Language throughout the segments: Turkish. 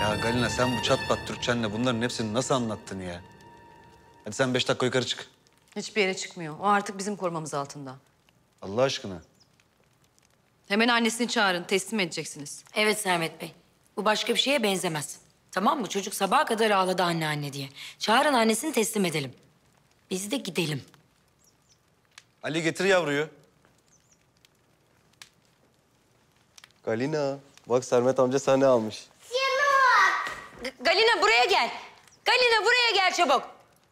Ya Galina sen bu çat pat Türkçenle bunların hepsini nasıl anlattın ya? Hadi sen 5 dakika yukarı çık. Hiçbir yere çıkmıyor. O artık bizim korumamız altında. Allah aşkına. Hemen annesini çağırın, teslim edeceksiniz. Evet Sermet Bey. Bu başka bir şeye benzemez. Tamam mı? Çocuk sabaha kadar ağladı anne anne diye. Çağırın annesini teslim edelim. Biz de gidelim. Ali getir yavruyu. Galina, bak Sermet amca sana ne almış? Galina buraya gel. Galina buraya gel çabuk.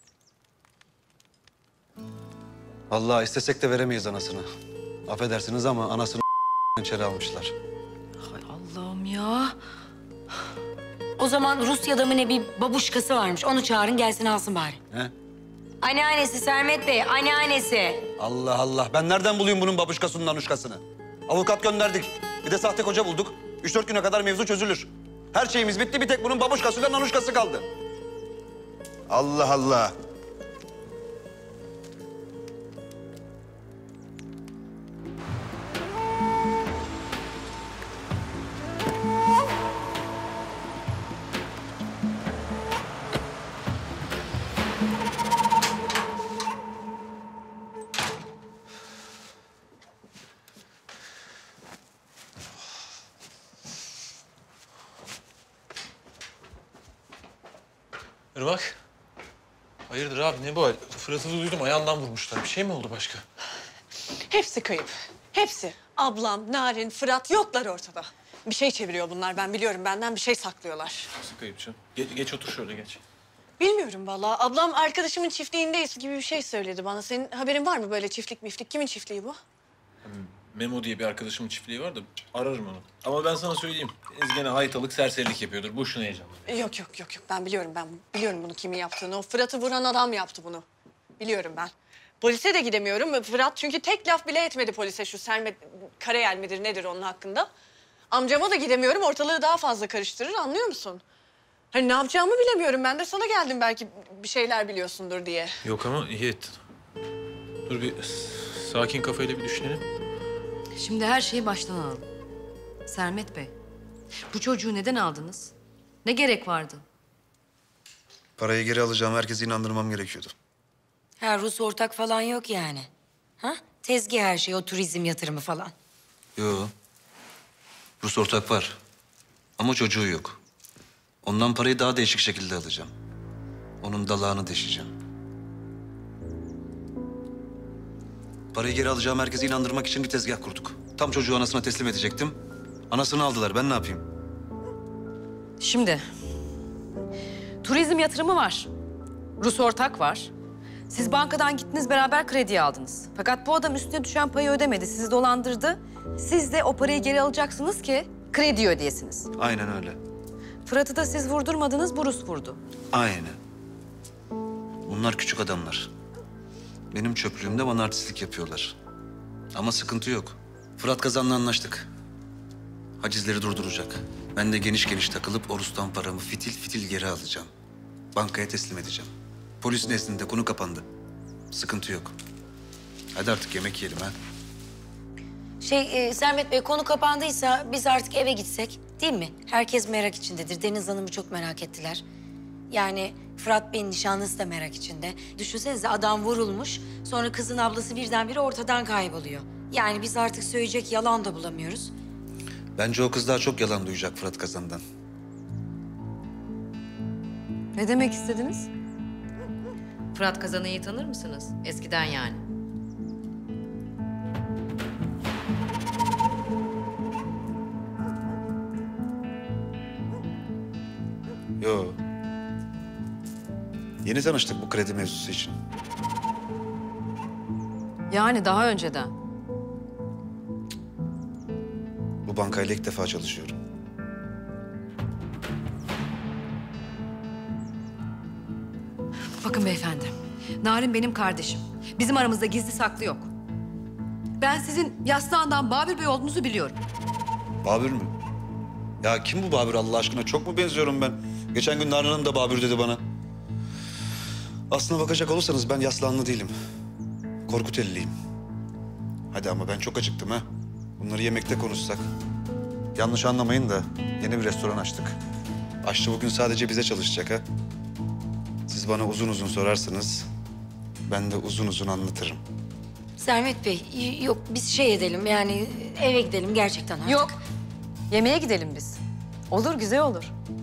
Vallahi istesek de veremeyiz anasını. Affedersiniz ama anasını içeri almışlar. Hay Allah'ım ya. O zaman Rusya'da mı ne bir babuşkası varmış. Onu çağırın gelsin alsın bari. He? Anneannesi Sermet Bey, anneannesi. Allah Allah. Ben nereden bulayım bunun babuşkasının anuşkasını? Avukat gönderdik. Bir de sahte koca bulduk. 3-4 güne kadar mevzu çözülür. Her şeyimiz bitti. Bir tek bunun babuşkasıyla nanuşkası kaldı. Allah Allah. Irmak. Hayırdır abi ne bu hal? Fırat'ı duydum ayağından vurmuşlar. Bir şey mi oldu başka? Hepsi kayıp. Hepsi. Ablam, Narin, Fırat yoklar ortada. Bir şey çeviriyor bunlar. Ben biliyorum. Benden bir şey saklıyorlar. Nasıl kayıp canım? Geç otur şöyle geç. Bilmiyorum vallahi. Ablam arkadaşımın çiftliğindeyiz gibi bir şey söyledi bana. Senin haberin var mı böyle çiftlik miflik? Kimin çiftliği bu? Memo diye bir arkadaşımın çiftliği var da ararım onu. Ama ben sana söyleyeyim. Deniz gene haytalık serserilik yapıyordur. Boşuna heyecanlı. Yok. Ben biliyorum. Ben biliyorum bunu kimin yaptığını. O Fırat'ı vuran adam yaptı bunu. Biliyorum ben. Polise de gidemiyorum. Fırat çünkü tek laf bile etmedi polise şu Sermet Karayel midir nedir onun hakkında. Amcama da gidemiyorum. Ortalığı daha fazla karıştırır anlıyor musun? Hani ne yapacağımı bilemiyorum. Ben de sana geldim belki bir şeyler biliyorsundur diye. Yok ama iyi ettin. Dur bir sakin kafayla bir düşünelim. Şimdi her şeyi baştan alalım. Sermet Bey, bu çocuğu neden aldınız? Ne gerek vardı? Parayı geri alacağım. Herkesi inandırmam gerekiyordu. Ha Rus ortak falan yok yani. Ha? Tezgah her şey, o turizm yatırımı falan. Yo. Rus ortak var. Ama çocuğu yok. Ondan parayı daha değişik şekilde alacağım. Onun dalağını deşeceğim. Parayı geri alacağım herkesi inandırmak için bir tezgah kurduk. Tam çocuğu anasına teslim edecektim. Anasını aldılar. Ben ne yapayım? Şimdi, turizm yatırımı var. Rus ortak var. Siz bankadan gittiniz beraber kredi aldınız. Fakat bu adam üstüne düşen payı ödemedi. Sizi dolandırdı. Siz de o parayı geri alacaksınız ki krediyi ödeyesiniz. Aynen öyle. Fırat'ı da siz vurdurmadınız, bu Rus vurdu. Aynen. Bunlar küçük adamlar. Benim çöplüğümde bana artistlik yapıyorlar. Ama sıkıntı yok. Fırat Kazan'la anlaştık. Hacizleri durduracak. Ben de geniş geniş takılıp o Rus'tan paramı fitil fitil geri alacağım. Bankaya teslim edeceğim. Polis nezdinde konu kapandı. Sıkıntı yok. Hadi artık yemek yiyelim ha. Sermet Bey konu kapandıysa biz artık eve gitsek değil mi? Herkes merak içindedir. Deniz Hanım'ı çok merak ettiler. Yani Fırat Bey'in nişanlısı da merak içinde. Düşünsenize adam vurulmuş. Sonra kızın ablası birdenbire ortadan kayboluyor. Yani biz artık söyleyecek yalan da bulamıyoruz. Bence o kız daha çok yalan duyacak Fırat Kazan'dan. Ne demek istediniz? Fırat Kazan'ı iyi tanır mısınız? Eskiden yani. Yo. Yeni tanıştık bu kredi mevzusu için. Yani daha önceden. Bu bankayla ilk defa çalışıyorum. Bakın beyefendi, Narin benim kardeşim. Bizim aramızda gizli saklı yok. Ben sizin Yaslıhan'dan Babür Bey olduğunuzu biliyorum. Babür mü? Ya kim bu Babür Allah aşkına? Çok mu benziyorum ben? Geçen gün Narin Hanım da Babür dedi bana. Aslına bakacak olursanız ben Yaslıhanlı değilim. Korkuteliliyim. Hadi ama ben çok acıktım ha. Bunları yemekte konuşsak. Yanlış anlamayın da yeni bir restoran açtık. Aşçı bugün sadece bize çalışacak ha. Siz bana uzun uzun sorarsınız. Ben de uzun uzun anlatırım. Sermet Bey, yok biz şey edelim yani eve gidelim gerçekten artık. Yok. Yemeğe gidelim biz. Olur, güzel olur.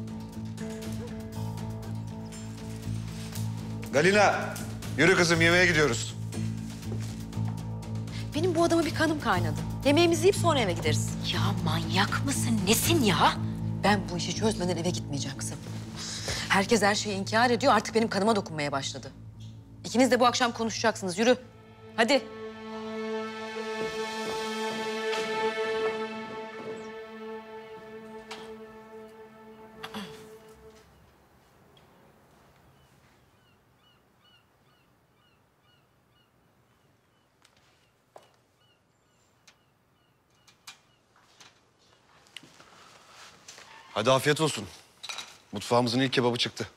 Galina, yürü kızım yemeğe gidiyoruz. Benim bu adama bir kanım kaynadı. Yemeğimizi yiyip sonra eve gideriz. Ya manyak mısın? Nesin ya? Ben bu işi çözmeden eve gitmeyeceğim kızım. Herkes her şeyi inkar ediyor. Artık benim kanıma dokunmaya başladı. İkiniz de bu akşam konuşacaksınız. Yürü. Hadi. Hadi afiyet olsun. Mutfağımızın ilk kebabı çıktı.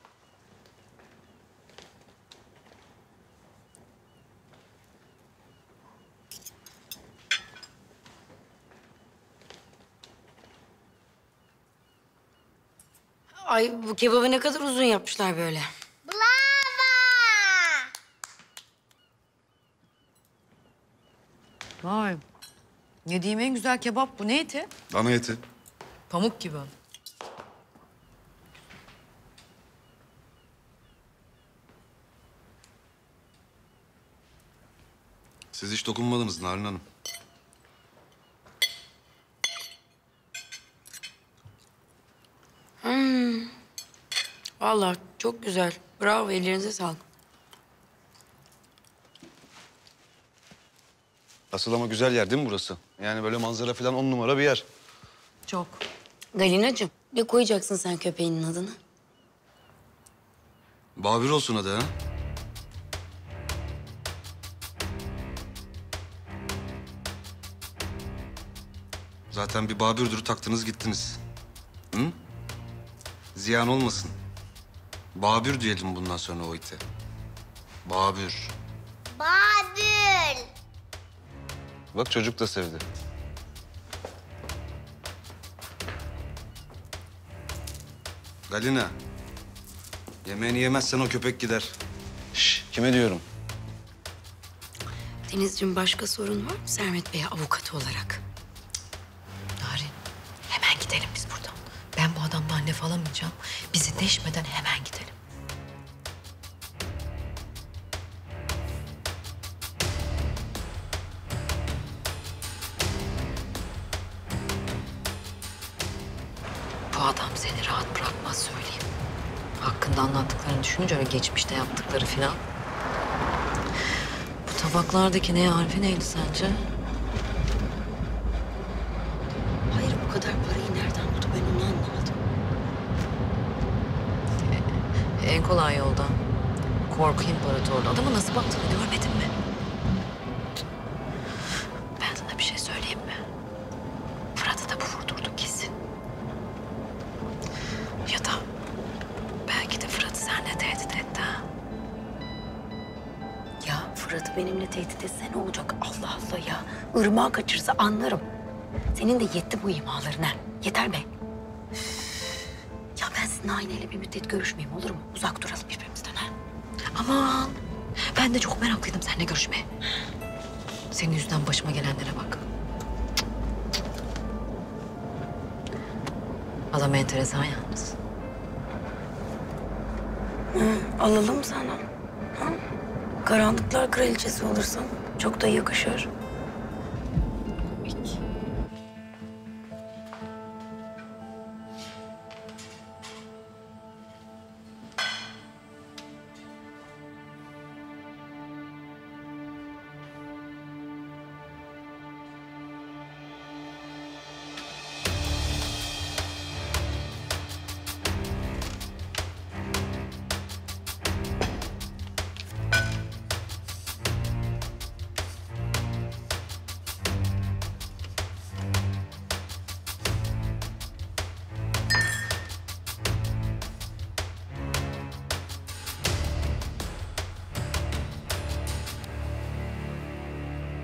Ay bu kebabı ne kadar uzun yapmışlar böyle. Vay. Yediğim en güzel kebap bu. Ne eti? Dana eti. Pamuk gibi. Siz hiç dokunmadınız Narin Hanım. Vallahi çok güzel. Bravo, ellerinize sağlık. Asıl ama güzel yer değil mi burası? Yani böyle manzara falan 10 numara bir yer. Çok. Galinacığım, ne koyacaksın sen köpeğinin adını? Babür olsun adı ha. Zaten bir Babür'dür taktınız gittiniz. Hı? Ziyan olmasın. Babür diyelim bundan sonra o ite. Babür. Babül. Bak çocuk da sevdi. Galina. Yemeğini yemezsen o köpek gider. Şş, kime diyorum? Denizciğim, başka sorun var mı Sermet Bey'e avukat olarak? Narin, hemen gidelim biz buradan. Ben bu adamdan laf alamayacağım. Bizi deşmeden hemen gidelim. Bu adam seni rahat bırakmaz söyleyeyim. Hakkında anlattıklarını düşününce ve geçmişte yaptıkları filan. Bu tabaklardaki ne harfi neydi sence? Hayır, bu kadar parayı nereden buldu ben onu anlamadım. En kolay yoldan. Korku imparatorluğu. Adamın nasıl baktığını görmedin mi? Ben sana bir şey söyleyeyim mi? Fırat'ı da bu vurdurdu kesin. Ya da belki de Fırat'ı seninle tehdit etti ha. Ya Fırat'ı benimle tehdit etse ne olacak? Allah Allah ya. Irmağı kaçırsa anlarım. Senin de yetti bu imalarına. Yeter be. Ya ben sizinle aileyle bir müddet görüşmeyeyim, olur mu? Uzak duralım birbirimizden ha. Aman ben de çok meraklıydım seninle görüşmeye. Senin yüzünden başıma gelenlere bak. Adam enteresan yalnız. Alalım sana. Ha? Karanlıklar kraliçesi olursan çok da yakışır. Peki.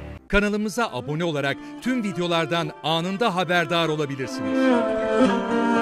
Kanalımıza abone olarak tüm videolardan anında haberdar olabilirsiniz.